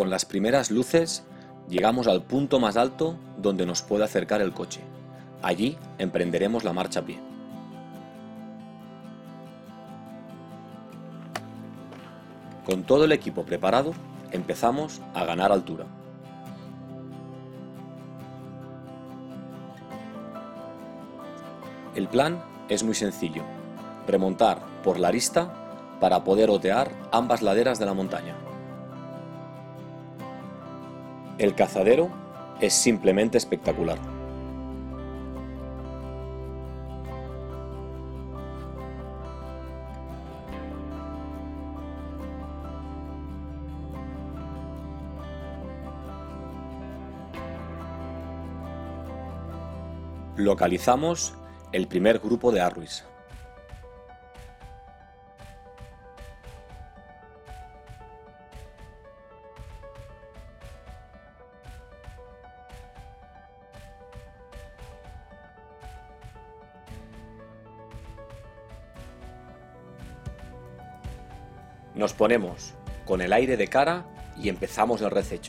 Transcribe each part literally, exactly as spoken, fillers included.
con las primeras luces llegamos al punto más alto donde nos puede acercar el coche. Allí emprenderemos la marcha a pie. Con todo el equipo preparado, empezamos a ganar altura. El plan es muy sencillo: remontar por la arista para poder otear ambas laderas de la montaña. El cazadero es simplemente espectacular. Localizamos el primer grupo de Arruis. Nos ponemos con el aire de cara y empezamos el rececho.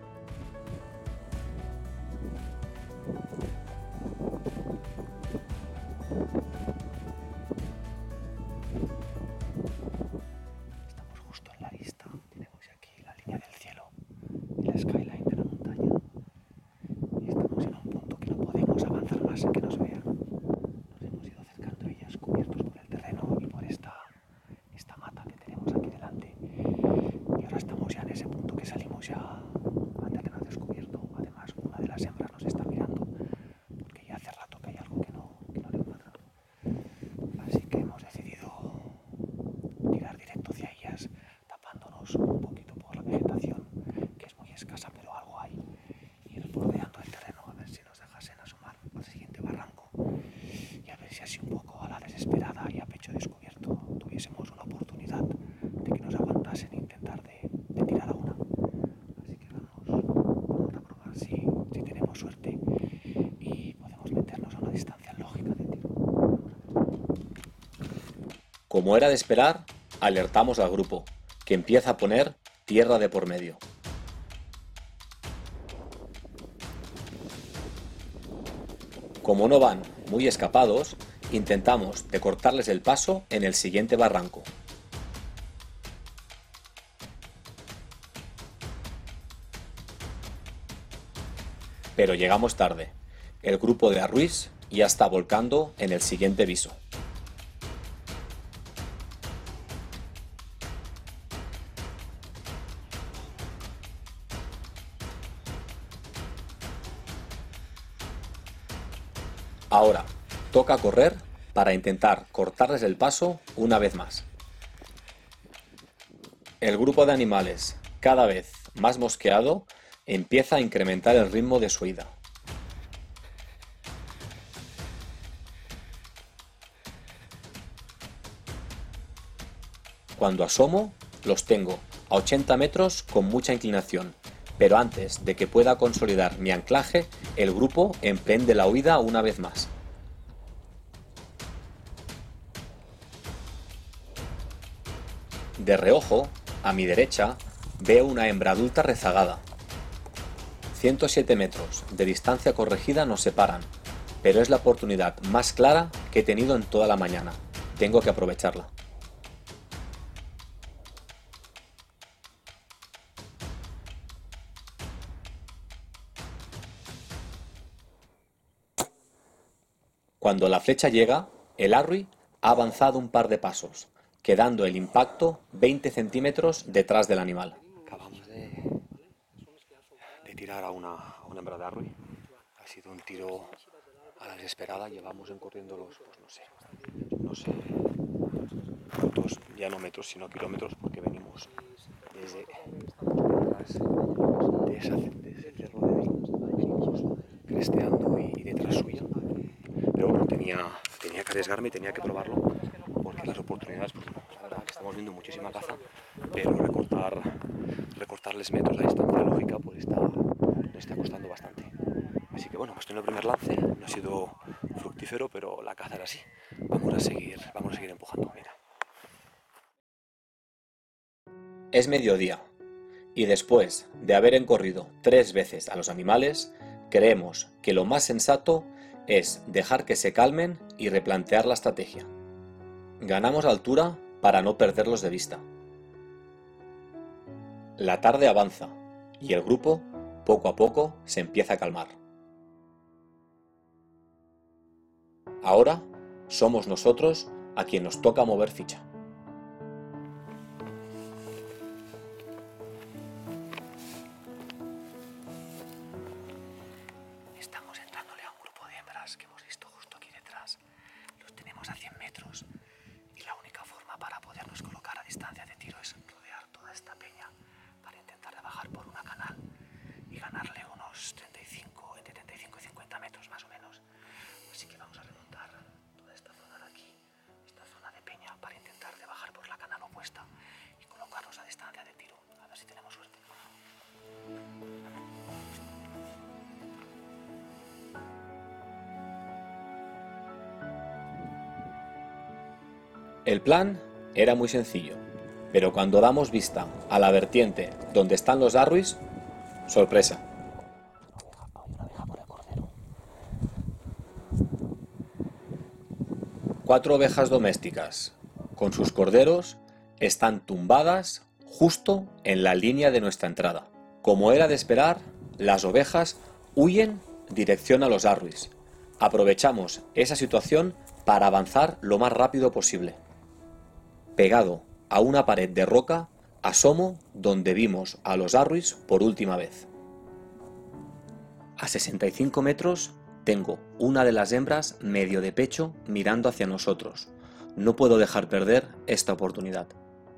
Estamos justo en la arista, tenemos aquí la línea del cielo y la skyline de la montaña. Y estamos en un punto que no podemos avanzar más sin que nos vean. Nos hemos ido acercando a ellas, cubiertos por el terreno y por esta, esta mata que tenemos aquí delante. Y ahora estamos ya en ese punto que salimos ya a terreno descubierto. Además, una de las hembras nos está mirando porque ya hace rato que hay algo que no, que no le encuentra. Así que hemos decidido tirar directo hacia ellas, tapándonos un poquito por la vegetación, que es muy escasa, pero algo hay. Ir bordeando el terreno a ver si nos dejasen asomar al siguiente barranco y a ver si así un poco a la desesperada y a pecho descubierto tuviésemos una oportunidad de que nos aguantasen e intentar de, de tirar a una. Así que vamos, vamos a probar si, si tenemos suerte y podemos meternos a una distancia lógica de tiro. Como era de esperar, alertamos al grupo, que empieza a poner tierra de por medio. Como no van muy escapados, intentamos de cortarles el paso en el siguiente barranco. Pero llegamos tarde. El grupo de Arruis ya está volcando en el siguiente viso. Ahora, toca correr para intentar cortarles el paso una vez más. El grupo de animales, cada vez más mosqueado, empieza a incrementar el ritmo de su ida. Cuando asomo, los tengo a ochenta metros con mucha inclinación, pero antes de que pueda consolidar mi anclaje, el grupo emprende la huida una vez más. De reojo, a mi derecha, veo una hembra adulta rezagada. ciento siete metros de distancia corregida nos separan, pero es la oportunidad más clara que he tenido en toda la mañana. Tengo que aprovecharla. Cuando la flecha llega, el Arrui ha avanzado un par de pasos, quedando el impacto veinte centímetros detrás del animal. Acabamos de, de tirar a una, a una hembra de Arrui. Ha sido un tiro a la desesperada. Llevamos corriendo los, pues no sé, no sé cuántos, ya no metros, sino kilómetros, porque venimos desde, de esa, de ese cerro de cresteando y, y detrás suya. Pero bueno, tenía, tenía que arriesgarme y tenía que probarlo, porque las oportunidades, pues no, la verdad que estamos viendo muchísima caza, pero recortar, recortarles metros a distancia lógica pues está, nos está costando bastante. Así que bueno, hemos tenido el primer lance, no ha sido fructífero, pero la caza era así. Vamos a seguir, vamos a seguir empujando, mira. Es mediodía Y después de haber encorrido tres veces a los animales, creemos que lo más sensato es dejar que se calmen y replantear la estrategia. Ganamos altura para no perderlos de vista. La tarde avanza y el grupo, poco a poco, se empieza a calmar. Ahora somos nosotros a quien nos toca mover ficha. Estamos entrándole a un grupo de hembras que hemos visto justo aquí detrás. Los tenemos a cien metros y la única forma para podernos colocar a distancia de tiro es rodear toda esta peña para intentar bajar por una canal y ganarle unos treinta y cinco, entre treinta y cinco y cincuenta metros más o menos. Así que vamos a remontar toda esta zona de aquí, esta zona de peña, para intentar de bajar por la canal opuesta y colocarnos a distancia de tiro. A ver si tenemos suerte. El plan era muy sencillo, pero cuando damos vista a la vertiente donde están los arruis, sorpresa. Cuatro ovejas domésticas, con sus corderos, están tumbadas justo en la línea de nuestra entrada. Como era de esperar, las ovejas huyen dirección a los arruis. Aprovechamos esa situación para avanzar lo más rápido posible. Pegado a una pared de roca, asomo donde vimos a los arruis por última vez. A sesenta y cinco metros tengo una de las hembras medio de pecho mirando hacia nosotros. No puedo dejar perder esta oportunidad.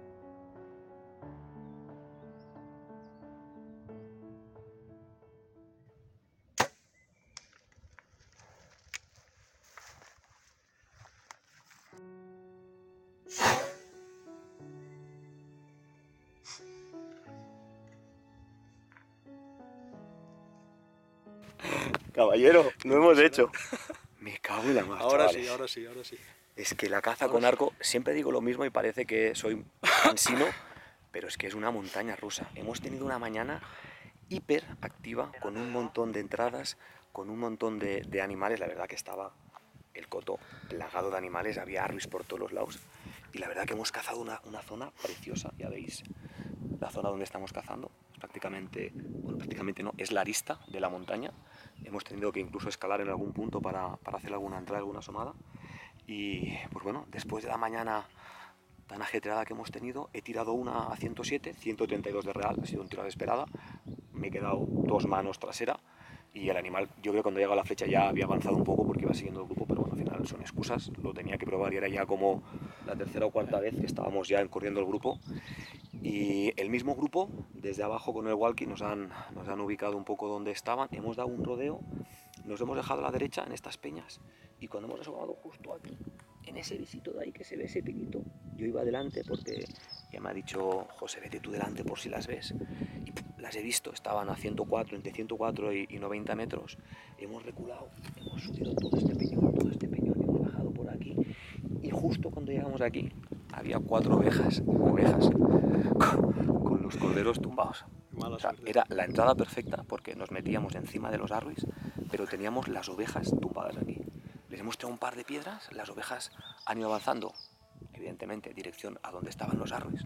Caballero, lo hemos hecho. Me cago en la mar, Ahora chavales. sí, ahora sí, ahora sí. Es que la caza Ahora con sí. arco, siempre digo lo mismo y parece que soy cansino, pero es que es una montaña rusa. Hemos tenido una mañana hiper activa, con un montón de entradas, con un montón de, de animales. La verdad que estaba el coto plagado de animales, había arruis por todos los lados. Y la verdad que hemos cazado una, una zona preciosa, ya veis. La zona donde estamos cazando, prácticamente, bueno, prácticamente no, es la arista de la montaña. Hemos tenido que incluso escalar en algún punto para, para hacer alguna entrada, alguna asomada. Y pues bueno, después de la mañana tan ajetreada que hemos tenido, he tirado una a ciento siete, ciento treinta y dos de real, ha sido un tiro de esperada. Me he quedado dos manos trasera y el animal, yo creo que cuando llegaba la flecha ya había avanzado un poco porque iba siguiendo el grupo, pero bueno, al final son excusas, lo tenía que probar y era ya como la tercera o cuarta vez que estábamos ya corriendo el grupo. Y el mismo grupo, desde abajo con el walkie, nos han, nos han ubicado un poco donde estaban, hemos dado un rodeo, nos hemos dejado a la derecha en estas peñas y cuando hemos asomado justo aquí, en ese visito de ahí que se ve ese piquito, yo iba adelante porque ya me ha dicho José, vete tú delante por si las ves. Y pff, las he visto, estaban a ciento cuatro, entre ciento cuatro y, y noventa metros. Hemos reculado, hemos subido todo este peñón, todo este peñón, hemos bajado por aquí y justo cuando llegamos aquí había cuatro ovejas, ovejas con, con los corderos tumbados. Mala O sea, suerte. era la entrada perfecta porque nos metíamos encima de los arruis, pero teníamos las ovejas tumbadas aquí. Les hemos tirado un par de piedras, las ovejas han ido avanzando, evidentemente, en dirección a donde estaban los arruis.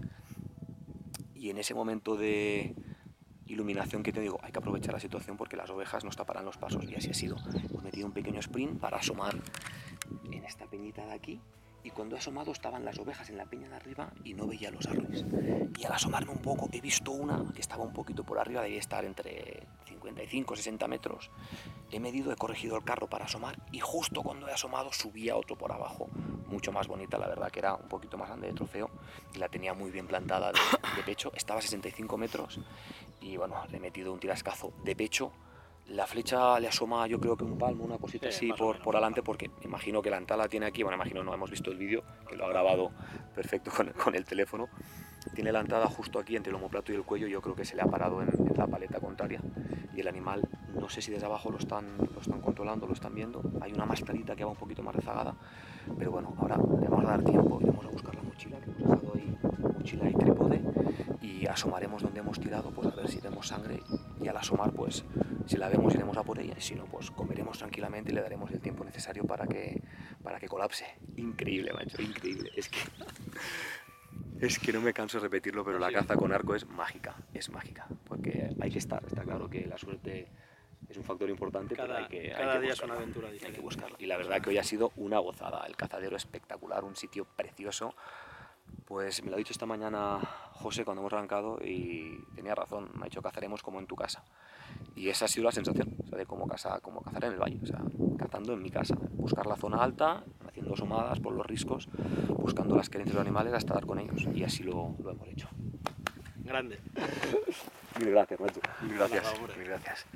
Y en ese momento de iluminación que te digo, hay que aprovechar la situación porque las ovejas nos taparán los pasos y así ha sido. Hemos metido un pequeño sprint para asomar en esta peñita de aquí y cuando he asomado estaban las ovejas en la peña de arriba y no veía los arruis. Y al asomarme un poco he visto una que estaba un poquito por arriba, debía estar entre cincuenta y cinco, sesenta metros. He medido, he corregido el carro para asomar y justo cuando he asomado subía otro por abajo, mucho más bonita, la verdad que era un poquito más grande de trofeo y la tenía muy bien plantada de, de pecho, estaba a sesenta y cinco metros y bueno, le he metido un tirascazo de pecho. La flecha le asoma yo creo que un palmo, una cosita Sí, así más o por, menos, por adelante porque imagino que la antala tiene aquí, bueno imagino no, hemos visto el vídeo que lo ha grabado perfecto con, con el teléfono. Tiene la entrada justo aquí entre el omoplato y el cuello, yo creo que se le ha parado en, en la paleta contraria y el animal, no sé si desde abajo lo están, lo están controlando, lo están viendo. Hay una más clarita que va un poquito más rezagada, pero bueno, ahora le vamos a dar tiempo, iremos a buscar la mochila, que hemos dejado ahí mochila y trípode, y asomaremos donde hemos tirado, pues a ver si vemos sangre, y al asomar, pues si la vemos iremos a por ella, y si no, pues comeremos tranquilamente y le daremos el tiempo necesario para que, para que colapse. Increíble, macho, increíble. Es que... Es que no me canso de repetirlo, pero la caza con arco es mágica, es mágica, porque hay que estar, está claro que la suerte es un factor importante, Cada, pero hay que, cada hay que día buscarla, es una aventura diferente. hay que buscarlo. Y la verdad que hoy ha sido una gozada, el cazadero espectacular, un sitio precioso. Pues me lo ha dicho esta mañana José cuando hemos arrancado y tenía razón, me ha dicho cazaremos como en tu casa. Y esa ha sido la sensación, o sea, de cómo, casa, cómo cazar en el valle, o sea, cazando en mi casa, buscar la zona alta, haciendo asomadas por los riscos, buscando las querencias de los animales hasta dar con ellos, y así lo, lo hemos hecho. Grande. Mil gracias, macho. Mil gracias. Nada, hombre. Mil gracias.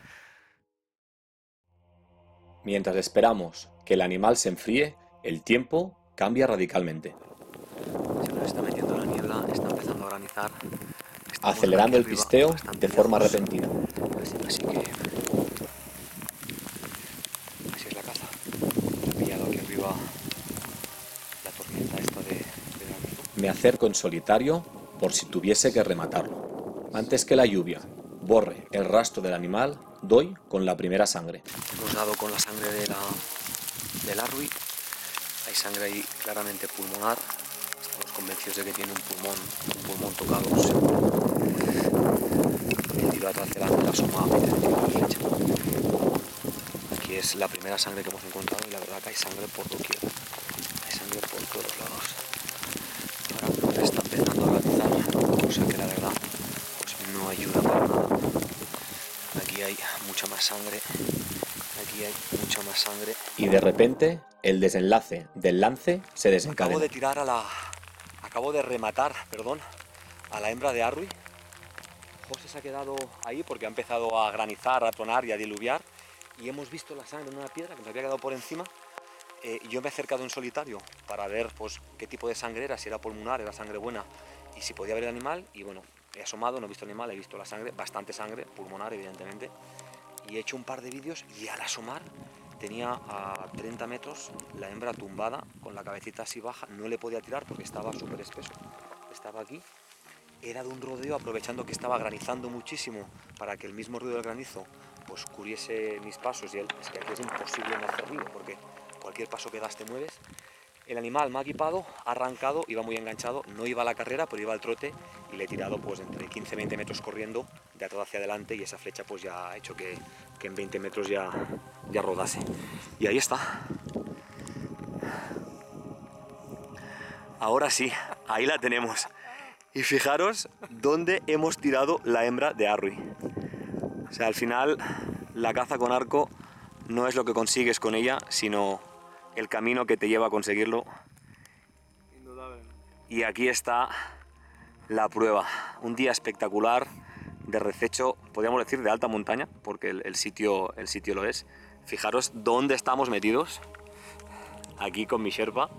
Mientras esperamos que el animal se enfríe, el tiempo cambia radicalmente. Se nos está metiendo la niebla, está empezando a granizar. Estamos Acelerando aquí el arriba, pisteo bastante de forma lejos. repentina. Así, así que... Así es la caza. He pillado aquí arriba la tormenta esta de, de granizo. Me acerco en solitario por si tuviese que rematarlo. Antes que la lluvia borre el rastro del animal, doy con la primera sangre. Hemos dado con la sangre de la, del arwi. Hay sangre ahí claramente pulmonar. Estamos convencidos de que tiene un pulmón, un pulmón tocado seguro. El tiro atrás delante la suma a la flecha. Aquí es la primera sangre que hemos encontrado y la verdad que hay sangre por doquier. Hay sangre por todos lados. Ahora está empezando a granizar, cosa que la verdad pues no ayuda para nada. Aquí hay mucha más sangre. Aquí hay mucha más sangre. Y de repente, el desenlace del lance se desencadena. Acabo de tirar a la... Acabo de rematar, perdón, a la hembra de arwi. José se ha quedado ahí porque ha empezado a granizar, a tronar y a diluviar. Y hemos visto la sangre en una piedra que nos había quedado por encima. Eh, yo me he acercado en solitario para ver pues, qué tipo de sangre era, si era pulmonar, era sangre buena y si podía ver el animal. Y bueno, he asomado, no he visto el animal, he visto la sangre, bastante sangre, pulmonar evidentemente. Y he hecho un par de vídeos y al asomar tenía a treinta metros la hembra tumbada, con la cabecita así baja, no le podía tirar porque estaba súper espeso, estaba aquí. Era de un rodeo aprovechando que estaba granizando muchísimo para que el mismo ruido del granizo pues cubriese mis pasos y él, es que aquí es imposible no hacer ruido porque cualquier paso que das te mueves. El animal me ha equipado, ha arrancado, iba muy enganchado, no iba a la carrera, pero iba al trote y le he tirado pues entre quince y veinte metros corriendo de atrás hacia adelante y esa flecha pues ya ha hecho que, que en veinte metros ya, ya rodase. Y ahí está. Ahora sí, ahí la tenemos. Y fijaros dónde hemos tirado la hembra de arwi. O sea, al final la caza con arco no es lo que consigues con ella, sino el camino que te lleva a conseguirlo. Indudablemente. Y aquí está la prueba. Un día espectacular de rececho, podríamos decir de alta montaña, porque el, el, sitio, el sitio lo es. Fijaros dónde estamos metidos. Aquí con mi Sherpa.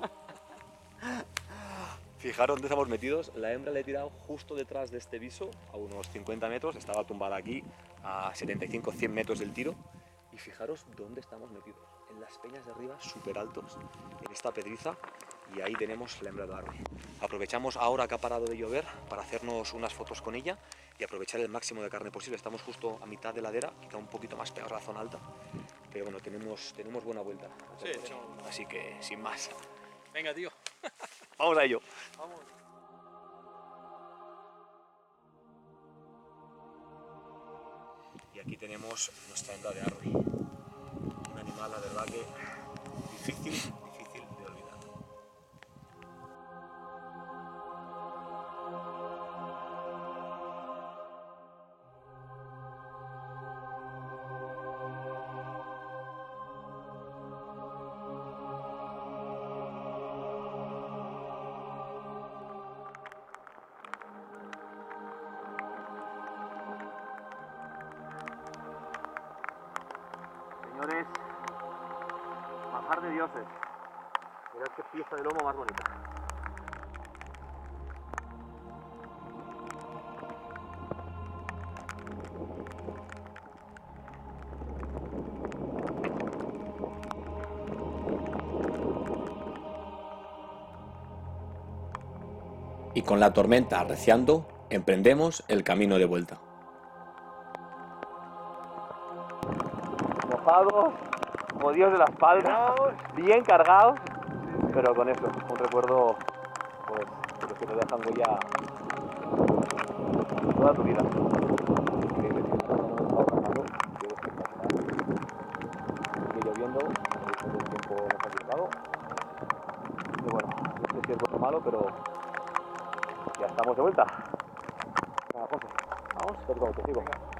Fijaros dónde estamos metidos. La hembra le he tirado justo detrás de este viso, a unos cincuenta metros. Estaba tumbada aquí, a setenta y cinco a cien metros del tiro. Y fijaros dónde estamos metidos. En las peñas de arriba, súper altos, en esta pedriza. Y ahí tenemos la hembra de arwi. Aprovechamos ahora que ha parado de llover para hacernos unas fotos con ella y aprovechar el máximo de carne posible. Estamos justo a mitad de ladera, quizá un poquito más pegados a la zona alta. Pero bueno, tenemos, tenemos buena vuelta. Sí, tenemos. Así que, sin más. Venga, tío. Vamos a ello. Vamos. Y aquí tenemos nuestra hembra de arwi. Un animal, la verdad que difícil, difícil de olvidar. Señores, manjar de dioses. Mirad qué pieza de lomo más bonita. y con la tormenta arreciando, emprendemos el camino de vuelta. Mojados, como Dios de la espalda, bien cargados, pero con eso, un recuerdo pues, de los que te dejan huella toda tu vida. Increíble, tío. No hemos estado tan malo, tío, espectacular. Sigue lloviendo, el tiempo nos ha quitado. Y bueno, no sé si es bueno o malo, pero ya estamos de vuelta. Nada, José, vamos, te digo, te sigo.